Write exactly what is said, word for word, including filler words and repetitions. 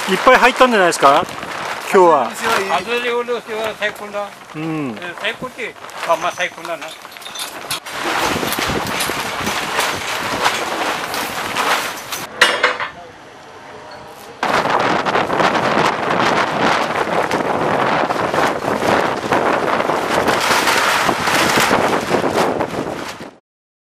いっぱい入ったんじゃないですか今日は。 初漁の日は最高だ。 うん。 最高って、あ、まあ最高だな。